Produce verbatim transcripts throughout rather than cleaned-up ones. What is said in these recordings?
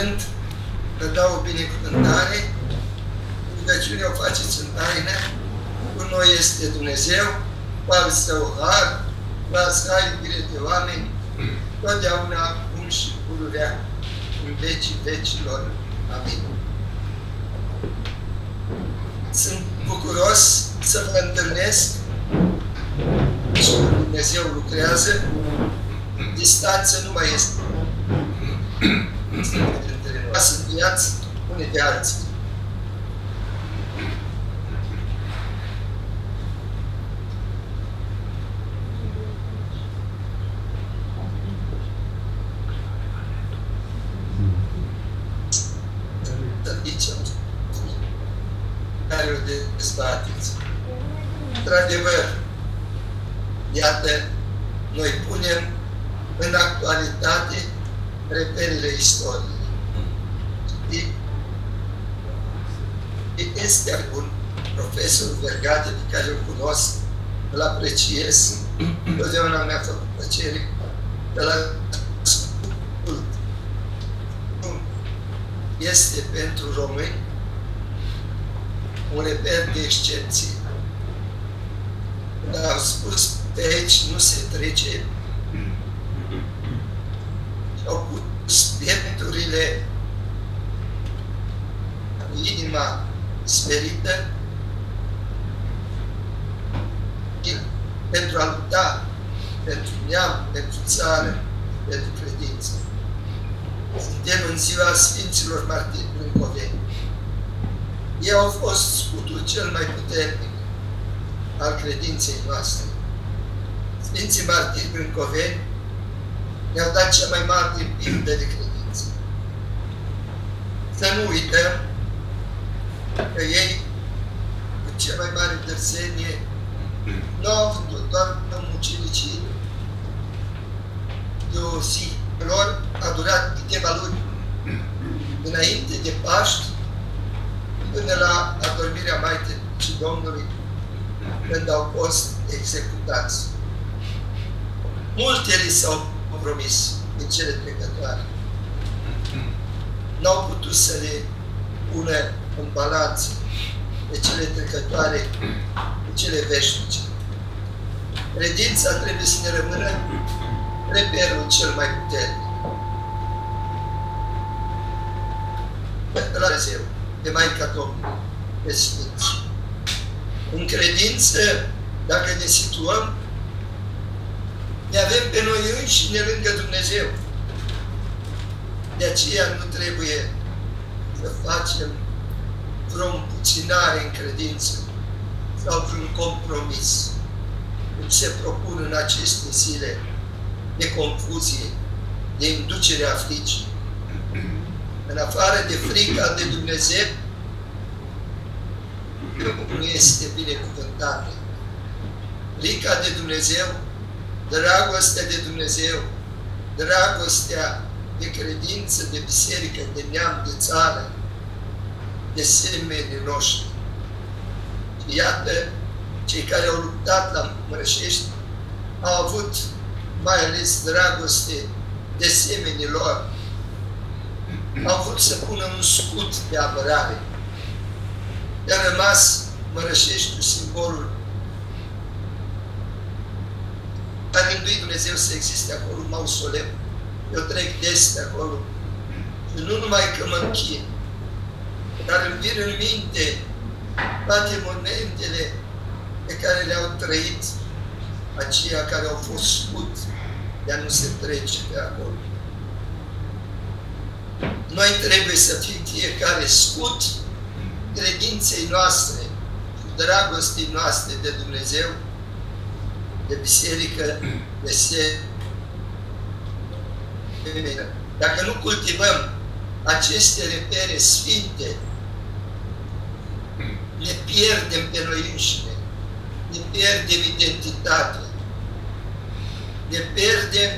Când vă dau o binecuvântare, rugăciunea o faceți în taină, cu noi este Dumnezeu, cu al Său har, va să ai iubire de oameni, totdeauna, acum și pururea, în vecii vecilor. Amin. Sunt bucuros să vă întâlnesc și Dumnezeu lucrează. Distanță nu mai este. Sunt viață unii de alții. Care o dezbateți. Într-adevăr, iată, noi punem în actualitate reperele istoriei. Este un profesor Vergate pe care îl cunosc, îl apreciez, totdeauna mi-a făcut plăcere, că la ascult este pentru români un reper de excepție. Când au spus pe aici nu se trece și au pus piepturile cu inima sperită pentru a lupta pentru neam, pentru țară, pentru credință. Suntem în ziua Sfinților Martiri Brâncoveni. Ei au fost scutul cel mai puternic al credinței noastre. Sfinții Martiri Brâncoveni ne-au dat cea mai mare pildă de credință. Să nu uităm că ei, cu cea mai mare dărsenie, nu au avut doar mucenicii de o zi. Lor a durat câteva luni înainte de Paști, până la adormirea Maicii Domnului, când au fost executați. Multe li s-au promis din cele trecătoare. N-au putut să le pună în balanță pe cele trecătoare cu cele veșnice. Credința trebuie să ne rămână reperul cel mai puternic. La Dumnezeu, de Maica Domnului, pe Sfinți. În credință, dacă ne situăm, ne avem pe noi înșine lângă Dumnezeu. De aceea nu trebuie să facem vreo împuținare în credință sau vreun compromis, cum se propun în aceste zile de confuzie, de inducere a fricii. În afară de frica de Dumnezeu, nu este binecuvântată. Frica de Dumnezeu, dragostea de Dumnezeu, dragostea de credință, de biserică, de neam, de țară, de semenii noștri. Și iată, cei care au luptat la Mărășești au avut mai ales dragoste de semenii lor. Au vrut să pună un scut de apărare. I-a rămas Mărășeștiul simbolul. A gânduit Dumnezeu să existe acolo un mausoleu. Eu trec des de acolo. Și nu numai că mă închin, dar îmi vin în minte toate momentele pe care le-au trăit aceia care au fost scut de a nu se trece de acolo. Noi trebuie să fim fiecare scut credinței noastre, dragostei noastre de Dumnezeu, de biserică, de semenă. Dacă nu cultivăm aceste repere sfinte, ne pierdem pe noi înșine, ne pierdem identitatea, ne pierdem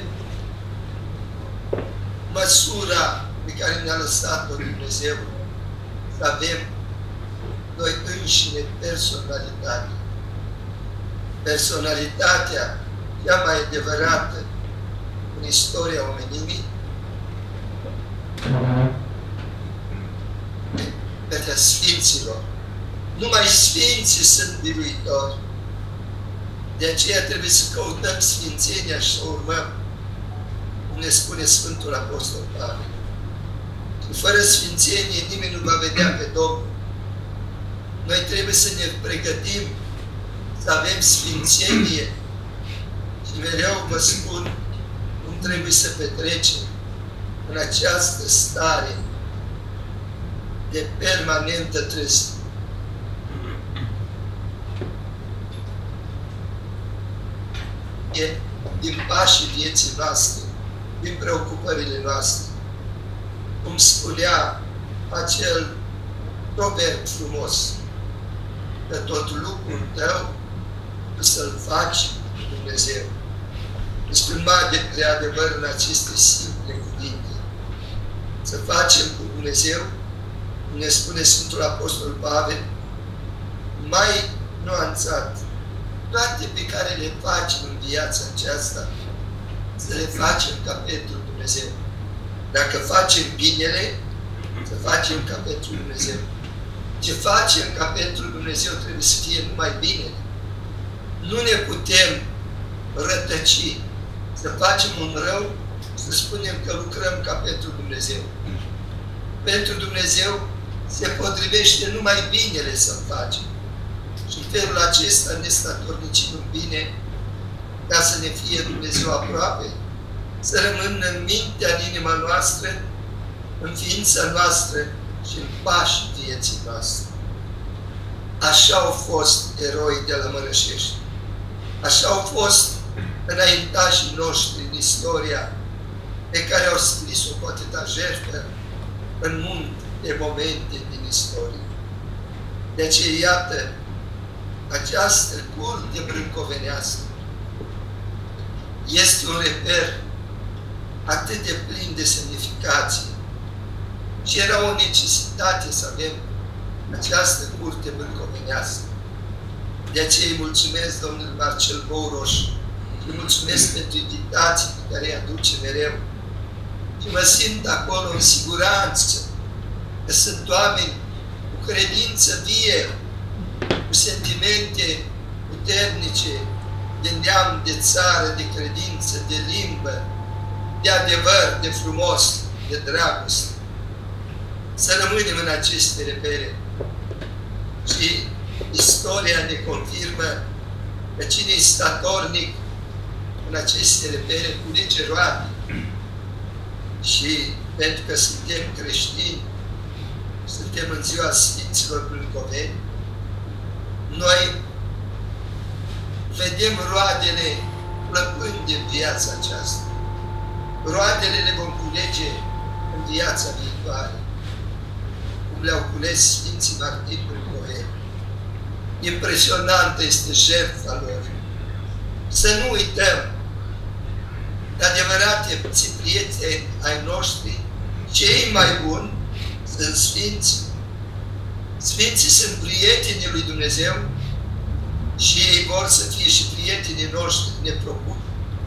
măsura pe care ne-a lăsat-o Dumnezeu, să avem noi înșine personalitate. Personalitatea cea mai adevărată în istoria omenirii sfinților. Numai sfinții sunt biruitori. De aceea trebuie să căutăm sfințenia și să urmăm, cum ne spune Sfântul Apostol Pavel. Fără sfințenie nimeni nu va vedea pe Domnul. Noi trebuie să ne pregătim să avem sfințenie și mereu vă spun cum trebuie să petrecem în această stare de permanentă trezire. Din pașii vieții noastre, din preocupările noastre. Cum spunea acel proverb frumos, că tot lucrul tău să-l faci Dumnezeu. Este un mare de adevăr în aceste simple cuvinte. Să facem cu Dumnezeu, cum ne spune Sfântul Apostol Pavel, mai nuanțat. Toate pe care le facem în viața aceasta, să le facem ca pentru Dumnezeu. Dacă facem binele, să facem ca pentru Dumnezeu. Ce facem ca pentru Dumnezeu trebuie să fie numai bine. Nu ne putem rătăci să facem un rău, să spunem că lucrăm ca pentru Dumnezeu. Pentru Dumnezeu se potrivește numai binele să facem. Și în felul acesta ne statornicim în bine, ca să ne fie Dumnezeu aproape, să rămână în mintea, în inima noastră, în ființa noastră și în pașii vieții noastre. Așa au fost eroi de la Mărășești. Așa au fost înaintașii noștri în istoria pe care au scris-o cu atâta jertfă în multe momente din istorie. De aceea, iată, această curte brâncovenească este un reper atât de plin de semnificație și era o necesitate să avem această curte brâncovenească. De aceea îi mulțumesc domnul Marcel Bouroș, îi mulțumesc pentru invitații pe care îi aduce mereu și mă simt acolo în siguranță că sunt oameni cu credință vie, cu sentimente puternice de neam, de țară, de credință, de limbă, de adevăr, de frumos, de dragoste. Să rămânem în aceste repere. Și istoria ne confirmă că cine e statornic în aceste repere culege roade. Și pentru că suntem creștini, suntem în ziua Sfinților Brâncoveni, noi vedem roadele plăcând în viața aceasta. Roadele le vom culege în viața viitoare, cum le-au cules Sfinții Martiri Brâncoveni. Impresionantă este jertfa lor. Să nu uităm, de adevărate prieteni ai noștri, cei mai buni sunt Sfinții. Sfinții sunt prietenii lui Dumnezeu și ei vor să fie și prietenii noștri, ne propun.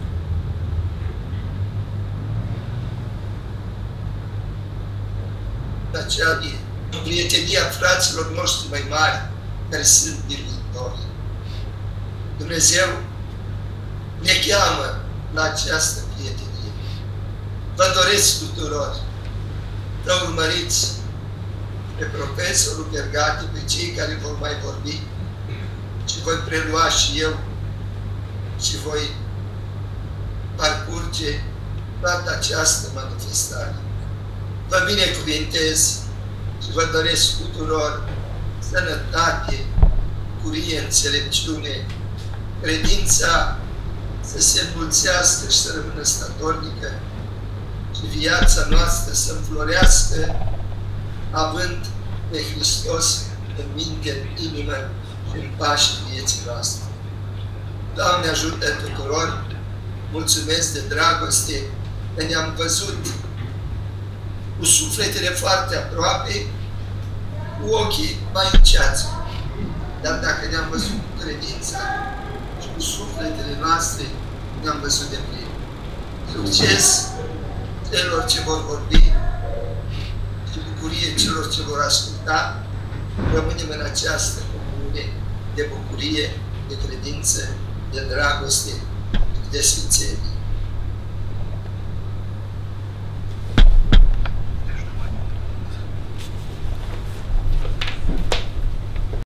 Aceea prietenia fraților noștri mai mari, care sunt biruitori. Dumnezeu ne cheamă la această prietenie. Vă doresc tuturor să urmăriți pe profesorul Ghergati, pe cei care vor mai vorbi și voi prelua și eu și voi parcurge toată această manifestare. Vă binecuvintez și vă doresc tuturor sănătate, bucurie, înțelepciune, credința să se înmulțească și să rămână statornică și viața noastră să înflorească având pe Hristos în minte, în inimă și în pașii vieții noastre. Doamne ajută tuturor, mulțumesc de dragoste că ne-am văzut cu sufletele foarte aproape, cu ochii mai în ceață. Dar dacă ne-am văzut cu credința și cu sufletele noastre, ne-am văzut de plin. Succes celor ce vor vorbi și bucurie celor ce vor asculta rămânem în această comuniune de bucurie, de credință, de dragoste, de sfințenie.